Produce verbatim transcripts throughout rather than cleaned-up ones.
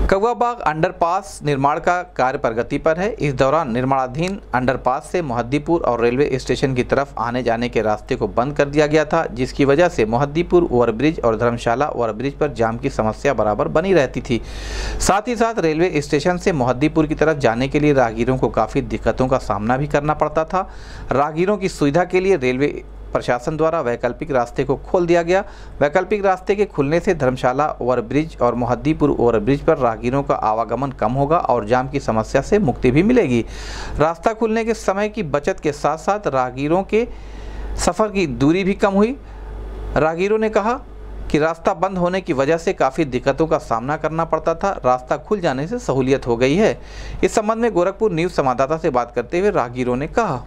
कौवाबाग underpass निर्माण का कार्य प्रगति पर है। इस दौरान निर्माणाधीन अंडरपास से मोहद्दीपुर और रेलवे स्टेशन की तरफ आने जाने के रास्ते को बंद कर दिया गया था, जिसकी वजह से मोहद्दीपुर ओवरब्रिज और धर्मशाला ओवरब्रिज पर जाम की समस्या बराबर बनी रहती थी। साथ ही साथ रेलवे स्टेशन से मोहद्दीपुर की तरफ जाने के लिए राहगीरों को काफ़ी दिक्कतों का सामना भी करना पड़ता था। राहगीरों की सुविधा के लिए रेलवे प्रशासन द्वारा वैकल्पिक रास्ते को खोल दिया गया। वैकल्पिक रास्ते के खुलने से धर्मशाला ओवरब्रिज और मोहद्दीपुर ओवरब्रिज पर राहगीरों का आवागमन कम होगा और जाम की समस्या से मुक्ति भी मिलेगी। रास्ता खुलने के समय की बचत के साथ साथ राहगीरों के सफ़र की दूरी भी कम हुई। राहगीरों ने कहा कि रास्ता बंद होने की वजह से काफ़ी दिक्कतों का सामना करना पड़ता था, रास्ता खुल जाने से सहूलियत हो गई है। इस संबंध में गोरखपुर न्यूज़ संवाददाता से बात करते हुए राहगीरों ने कहा।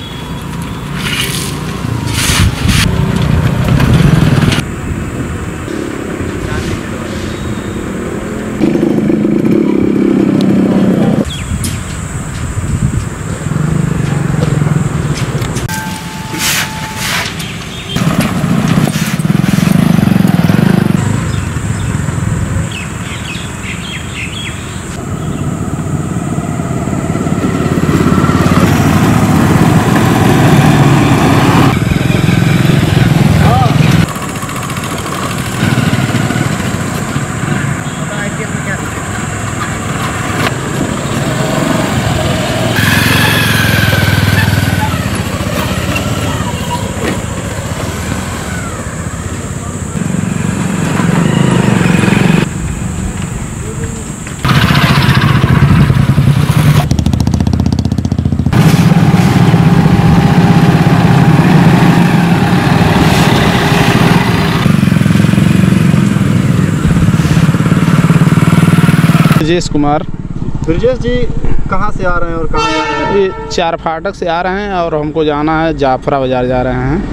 ब्रजेश कुमार। ब्रजेश जी कहाँ से आ रहे हैं और कहाँ जा रहे हैं? ये चार फाटक से आ रहे हैं और हमको जाना है जाफरा बाज़ार जा रहे हैं।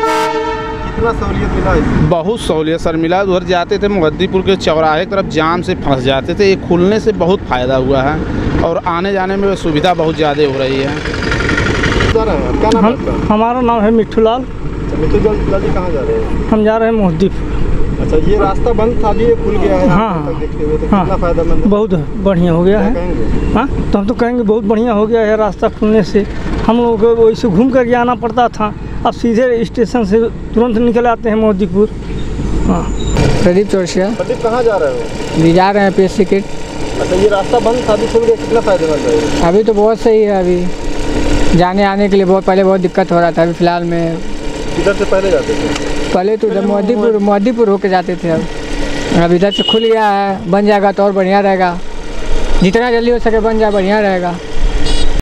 कितना सहूलियत मिला है? बहुत सहूलियत सर मिला। उधर जाते थे मोहद्दीपुर के चौराहे की तरफ जाम से फंस जाते थे, ये खुलने से बहुत फ़ायदा हुआ है और आने जाने में सुविधा बहुत ज़्यादा हो रही है। जा रहे हैं, क्या नाम है आपका? हमारा नाम है मिट्ठू लाल। मिट्ठू लाल जी कहाँ जा रहे हैं? हम जा रहे हैं मोहद्दीपुर। अच्छा, ये रास्ता बंद था, ये खुल गया है। हाँ, देखते हुए तो हाँ, कितना फायदेमंद है? बहुत बढ़िया हो गया है। हाँ, तो हम तो कहेंगे बहुत बढ़िया हो गया है। रास्ता खुलने से हम लोगों को वैसे घूम कर आना पड़ता था, अब सीधे स्टेशन से तुरंत निकल आते हैं मोहद्दीपुर। हाँ। प्रदीप चौरसिया। प्रदीप कहाँ जा रहे हो? भी जा रहे हैं पेश टिकट। अच्छा, ये रास्ता बंद था, अभी खुल गया, कितना फायदेमंद है? अभी तो बहुत सही है। अभी जाने आने के लिए बहुत पहले बहुत दिक्कत हो रहा था। अभी फ़िलहाल में किधर से पहले जाते थे? पहले तो जब मोहद्दीपुर मोहद्दीपुर होके जाते थे। अब अब इधर से खुल गया है, बन जाएगा तो और बढ़िया रहेगा। जितना जल्दी हो सके बन जाए, बढ़िया रहेगा।